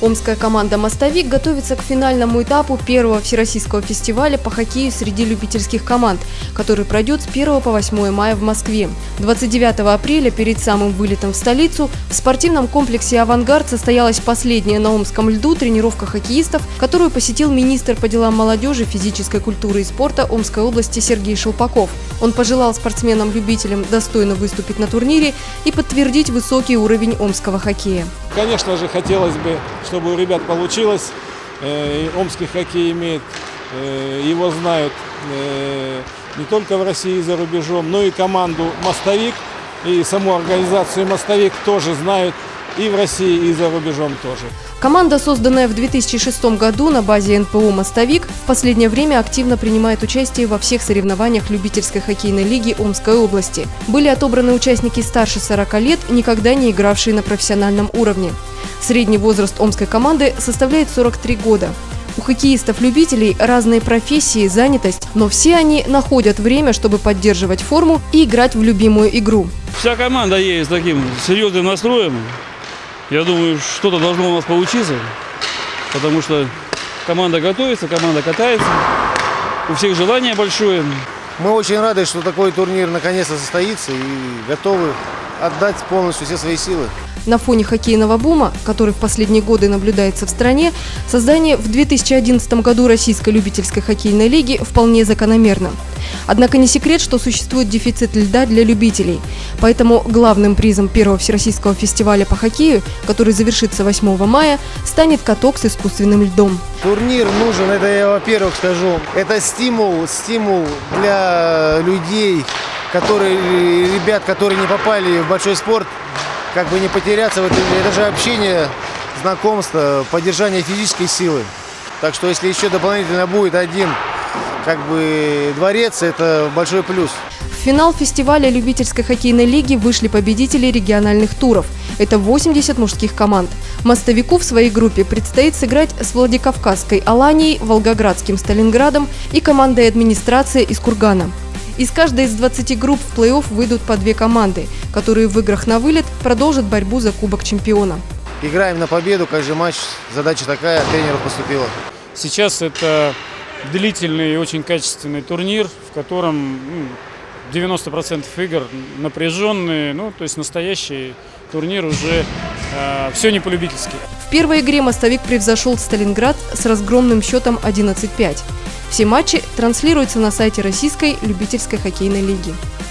Омская команда «Мостовик» готовится к финальному этапу первого всероссийского фестиваля по хоккею среди любительских команд, который пройдет с 1 по 8 мая в Москве. 29 апреля, перед самым вылетом в столицу, в спортивном комплексе «Авангард» состоялась последняя на омском льду тренировка хоккеистов, которую посетил министр по делам молодежи, физической культуры и спорта Омской области Сергей Шелпаков. Он пожелал спортсменам-любителям достойно выступить на турнире и подтвердить высокий уровень омского хоккея. Конечно же, хотелось бы, чтобы у ребят получилось. Омский хоккей имеет, его знают не только в России и за рубежом, но и команду «Мостовик», и саму организацию «Мостовик» тоже знают и в России, и за рубежом тоже. Команда, созданная в 2006 году на базе НПО «Мостовик», в последнее время активно принимает участие во всех соревнованиях любительской хоккейной лиги Омской области. Были отобраны участники старше 40 лет, никогда не игравшие на профессиональном уровне. Средний возраст омской команды составляет 43 года. У хоккеистов-любителей разные профессии, занятость, но все они находят время, чтобы поддерживать форму и играть в любимую игру. Вся команда едет с таким серьезным настроем. Я думаю, что-то должно у нас получиться, потому что команда готовится, команда катается, у всех желание большое. Мы очень рады, что такой турнир наконец-то состоится и готовы отдать полностью все свои силы. На фоне хоккейного бума, который в последние годы наблюдается в стране, создание в 2011 году Российской любительской хоккейной лиги вполне закономерно. Однако не секрет, что существует дефицит льда для любителей. Поэтому главным призом первого всероссийского фестиваля по хоккею, который завершится 8 мая, станет каток с искусственным льдом. Турнир нужен, это я во-первых скажу, это стимул для людей, ребят, которые не попали в большой спорт, как бы не потеряться в этом. Это же общение, знакомство, поддержание физической силы. Так что если еще дополнительно будет один дворец, это большой плюс. В финал фестиваля любительской хоккейной лиги вышли победители региональных туров. Это 80 мужских команд. «Мостовику» в своей группе предстоит сыграть с Владикавказской «Аланией», Волгоградским «Сталинградом» и командой администрации из Кургана. Из каждой из 20 групп в плей-офф выйдут по 2 команды, которые в играх на вылет продолжат борьбу за Кубок чемпиона. Играем на победу, каждый матч, задача такая, от тренеров поступила. Сейчас это длительный и очень качественный турнир, в котором 90% игр напряженные, то есть настоящий турнир уже все не по-любительски. В первой игре «Мостовик» превзошел «Сталинград» с разгромным счетом 11-5. Все матчи транслируются на сайте Российской любительской хоккейной лиги.